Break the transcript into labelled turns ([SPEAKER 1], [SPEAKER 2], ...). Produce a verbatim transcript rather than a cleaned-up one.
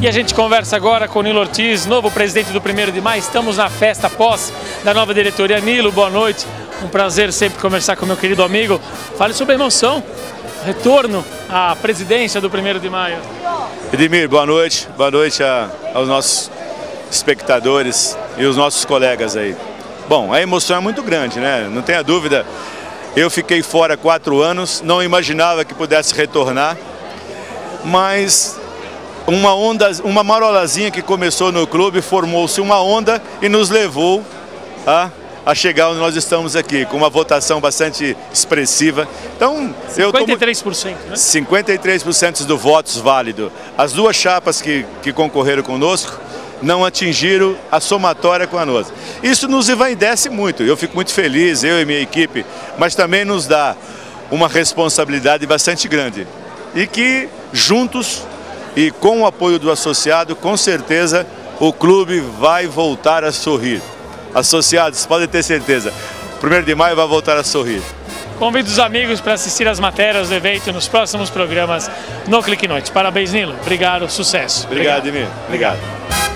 [SPEAKER 1] E a gente conversa agora com o Nilo Ortiz, novo presidente do primeiro de maio. Estamos na festa pós da nova diretoria. Nilo, boa noite. Um prazer sempre conversar com meu querido amigo. Fale sobre a emoção, retorno à presidência do primeiro de maio.
[SPEAKER 2] Edmir, boa noite. Boa noite a, aos nossos espectadores e os nossos colegas aí. Bom, a emoção é muito grande, né? Não tenha dúvida. Eu fiquei fora quatro anos, não imaginava que pudesse retornar, mas uma onda, uma marolazinha que começou no clube, formou-se uma onda e nos levou a, a chegar onde nós estamos aqui, com uma votação bastante expressiva. Então,
[SPEAKER 1] cinquenta e três por cento,
[SPEAKER 2] eu
[SPEAKER 1] né?
[SPEAKER 2] cinquenta e três por cento do votos válido. As duas chapas que, que concorreram conosco não atingiram a somatória com a nossa. Isso nos envaidece muito, eu fico muito feliz, eu e minha equipe, mas também nos dá uma responsabilidade bastante grande. E que juntos e com o apoio do associado, com certeza o clube vai voltar a sorrir. Associados, podem ter certeza, primeiro de maio vai voltar a sorrir.
[SPEAKER 1] Convido os amigos para assistir as matérias do evento nos próximos programas no Clique Noite. Parabéns, Nilo. Obrigado, sucesso.
[SPEAKER 2] Obrigado, Edmir. Obrigado.